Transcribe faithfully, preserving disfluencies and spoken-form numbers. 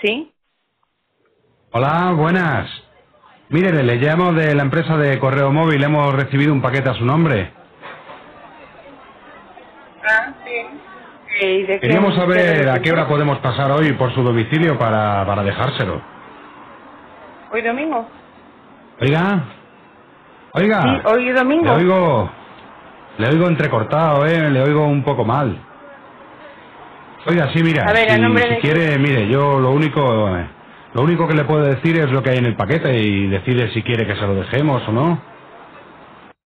¿Sí? Hola, buenas. Mire, le llamo de la empresa de correo móvil. Hemos recibido un paquete a su nombre. Ah, sí. Eh, ¿Y de Queríamos quién, de saber a qué hora recursos? podemos pasar hoy por su domicilio para, para dejárselo. ¿Hoy domingo? Oiga, Sí, oiga, hoy le domingo. oigo, le oigo entrecortado, eh, le oigo un poco mal. Oiga, sí, mira, A ver, ¿a si, nombre si de quién? quiere, mire, yo lo único, eh, lo único que le puedo decir es lo que hay en el paquete y decide si quiere que se lo dejemos o no.